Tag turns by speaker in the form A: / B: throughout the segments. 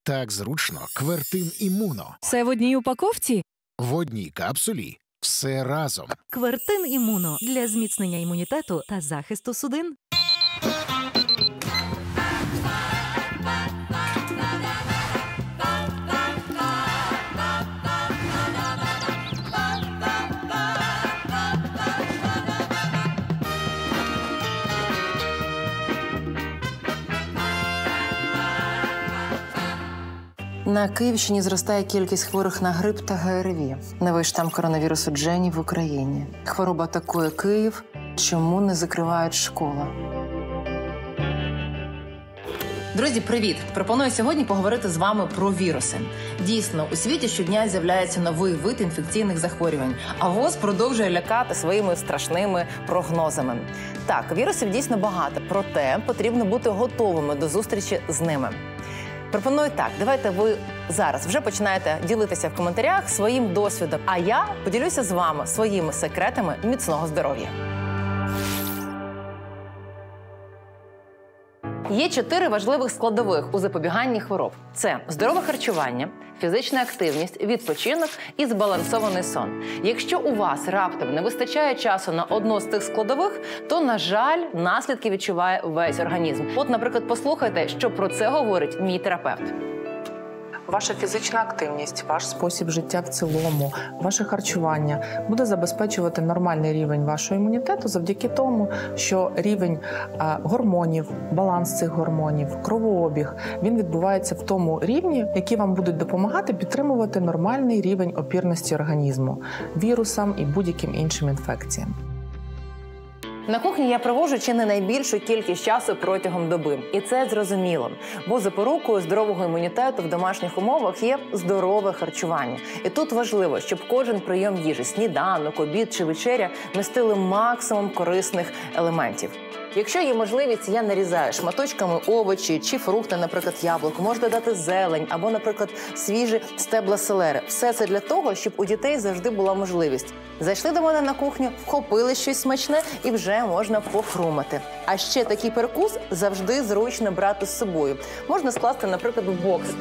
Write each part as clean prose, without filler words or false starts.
A: Так зручно. Квертин Імуно.
B: Все в одній упаковці?
A: В одній капсулі. Все разом.
C: Квертин Імуно для зміцнення імунітету та захисту судин.
D: На Київщині зростає кількість хворих на грип та ГРВІ. Новий штам коронавірусу Джені в Україні. Хвороба атакує Київ. Чому не закривають школи? Друзі, привіт! Пропоную сьогодні поговорити з вами про віруси. Дійсно, у світі щодня з'являється новий вид інфекційних захворювань, а ВОЗ продовжує лякати своїми страшними прогнозами. Так, вірусів дійсно багато, проте потрібно бути готовими до зустрічі з ними. Пропоную так, давайте ви зараз вже починаєте ділитися в коментарях своїм досвідом, а я поділюся з вами своїми секретами міцного здоров'я. Є 4 важливих складових у запобіганні хвороб. Це здорове харчування, фізична активність, відпочинок і збалансований сон. Якщо у вас раптом не вистачає часу на одну з цих складових, то, на жаль, наслідки відчуває весь організм. От, наприклад, послухайте, що про це говорить мій терапевт.
E: Ваша фізична активність, ваш спосіб життя в цілому, ваше харчування буде забезпечувати нормальний рівень вашого імунітету завдяки тому, що рівень гормонів, баланс цих гормонів, кровообіг, він відбувається в тому рівні, які вам будуть допомагати підтримувати нормальний рівень опірності організму вірусам і будь-яким іншим інфекціям.
D: На кухні я проводжу чи не найбільшу кількість часу протягом доби. І це зрозуміло. Бо запорукою здорового імунітету в домашніх умовах є здорове харчування. І тут важливо, щоб кожен прийом їжі – сніданок, обід чи вечеря – містили максимум корисних елементів. Якщо є можливість, я нарізаю шматочками овочі чи фрукти, наприклад, яблуко. Можна додати зелень або, наприклад, свіжі стебла селери. Все це для того, щоб у дітей завжди була можливість. Зайшли до мене на кухню, вхопили щось смачне і вже можна похрумати. А ще такий перекус завжди зручно брати з собою. Можна скласти, наприклад, в бокс.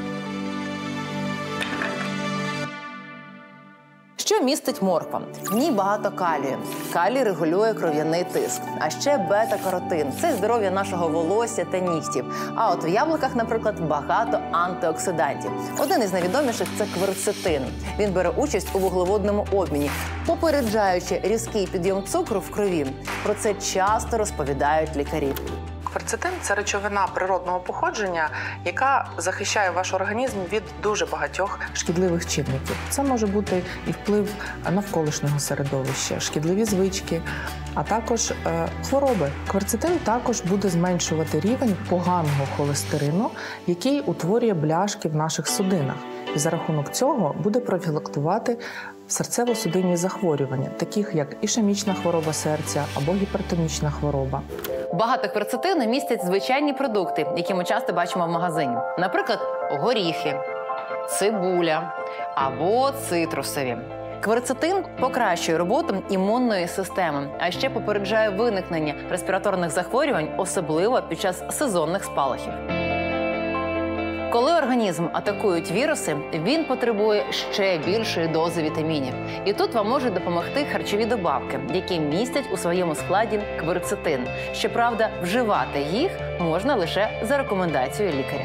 D: Що містить морква? В ній багато калію. Калій регулює кров'яний тиск. А ще бета-каротин – це здоров'я нашого волосся та нігтів. А от в яблуках, наприклад, багато антиоксидантів. Один із найвідоміших – це кверцетин. Він бере участь у вуглеводному обміні, попереджаючи різкий підйом цукру в крові. Про це часто розповідають лікарі.
E: Кверцетин – це речовина природного походження, яка захищає ваш організм від дуже багатьох шкідливих чинників. Це може бути і вплив навколишнього середовища, шкідливі звички, а також хвороби. Кверцетин також буде зменшувати рівень поганого холестерину, який утворює бляшки в наших судинах. І за рахунок цього буде профілактувати серцево-судинні захворювання, таких як ішемічна хвороба серця або гіпертонічна хвороба.
D: Багато кверцетину містять звичайні продукти, які ми часто бачимо в магазині. Наприклад, горіхи, цибуля або цитрусові. Кверцетин покращує роботу імунної системи, а ще попереджає виникнення респіраторних захворювань, особливо під час сезонних спалахів. Коли організм атакують віруси, він потребує ще більшої дози вітамінів. І тут вам можуть допомогти харчові добавки, які містять у своєму складі кверцетин. Щоправда, вживати їх можна лише за рекомендацією лікаря.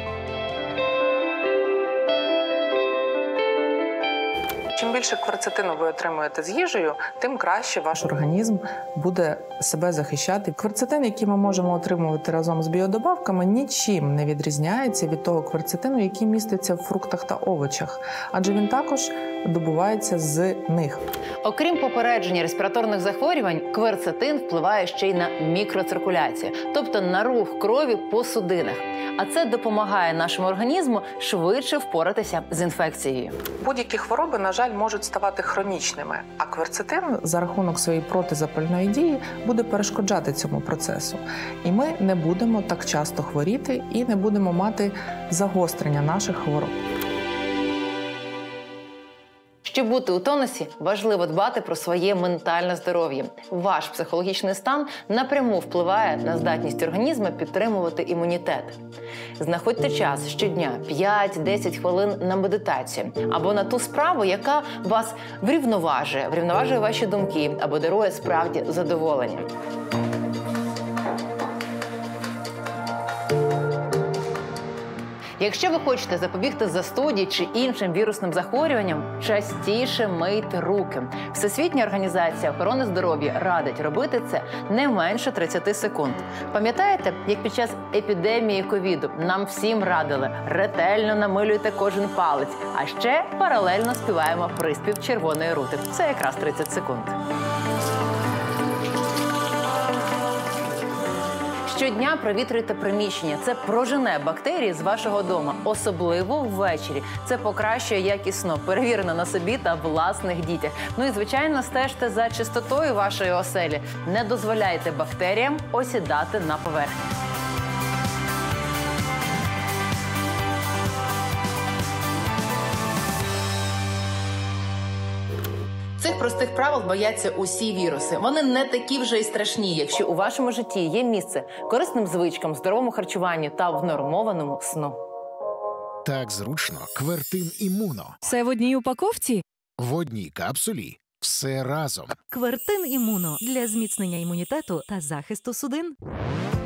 E: Чим більше кверцетину ви отримуєте з їжею, тим краще ваш організм буде себе захищати. Кверцетин, який ми можемо отримувати разом з біодобавками, нічим не відрізняється від того кверцетину, який міститься в фруктах та овочах, адже він також добувається з них.
D: Окрім попередження респіраторних захворювань, кверцетин впливає ще й на мікроциркуляцію, тобто на рух крові по судинах. А це допомагає нашому організму швидше впоратися з інфекцією.
E: Будь-які хвороби, на жаль, можуть ставати хронічними, а кверцетин за рахунок своєї протизапальної дії буде перешкоджати цьому процесу. І ми не будемо так часто хворіти і не будемо мати загострення наших хвороб.
D: Щоб бути у тонусі, важливо дбати про своє ментальне здоров'я. Ваш психологічний стан напряму впливає на здатність організму підтримувати імунітет. Знаходьте час щодня 5-10 хвилин на медитацію або на ту справу, яка вас врівноважує ваші думки або дарує справді задоволення. Якщо ви хочете запобігти застуді чи іншим вірусним захворюванням, частіше мийте руки. Всесвітня організація охорони здоров'я радить робити це не менше 30 секунд. Пам'ятаєте, як під час епідемії ковіду нам всім радили ретельно намилюйте кожен палець, а ще паралельно співаємо приспів червоної рути. Це якраз 30 секунд. Щодня провітрюйте приміщення. Це прожене бактерії з вашого дому, особливо ввечері. Це покращує якість сну, перевірено на собі та власних дітях. Ну і, звичайно, стежте за чистотою вашої оселі. Не дозволяйте бактеріям осідати на поверхні. Цих простих правил бояться усі віруси. Вони не такі вже й страшні, якщо у вашому житті є місце корисним звичкам, здоровому харчуванню та внормованому сну.
A: Так зручно. Квертин Імуно.
C: Все в одній упаковці?
A: В одній капсулі. Все разом.
C: Квертин Імуно для зміцнення імунітету та захисту судин.